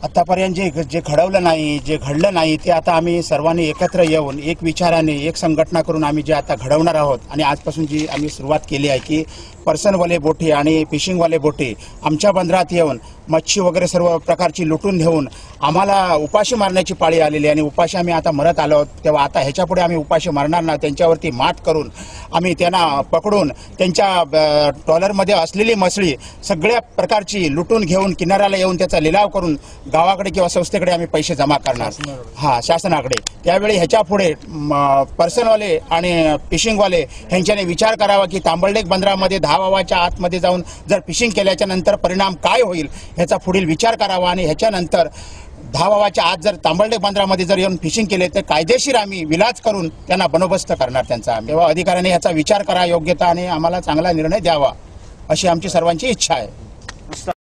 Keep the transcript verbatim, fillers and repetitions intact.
आतापर्यंत जे जे घडवलं नाही, जे घडलं नाही ते आता आम्ही सर्वांनी एकत्र येऊन एक विचाराने एक संघटना करून आम्ही जे आता घडवणार आहोत आणि आजपासून जी आम्ही सुरुवात केली आहे की पर्सनवाले बोटी आणि फिशिंगवाले बोटी आमच्या बंदरात येऊन मच्छी वगैरे सर्व प्रकारची लुटून घेऊन आम्हाला उपाशी मारण्याची पाळी आलेली आणि उपाशी आम्ही आता मरत आलो आहोत। तेव्हा आता ह्याच्यापुढे आम्ही उपाशी मरणार ना, त्यांच्यावरती मात करून आम्ही त्यांना पकडून त्यांच्या ट्रॉलरमध्ये असलेली मछली सगळ्या प्रकारची लुटून घेऊन किनाऱ्याला येऊन त्याचा लिलाव करून गावाकडे किंवा संस्थेकडे आम्ही पैसे जमा करणार, हां शासनाकडे। त्यावेळी ह्याच्या पुढे पर्सनवाले आणि फिशिंगवाले ह्यांच्याने विचार करावा की तांबळडेक बंदरामध्ये दहा वावाच्या आतमध्ये जाऊन जर फिशिंग केल्याच्या नंतर परिणाम काय होईल ह्याचा पुढील विचार करावा आणि ह्याच्यानंतर दहा वावाच्या आत जर तांबळडेक बंदरामध्ये जर येऊन फिशिंग केले तर कायदेशीर आम्ही विलाज करून त्यांना बंदोबस्त करणार त्यांचा। तेव्हा अधिकाऱ्यांनी ह्याचा विचार करा योग्यता आणि आम्हाला चांगला निर्णय द्यावा अशी आमची सर्वांची इच्छा आहे।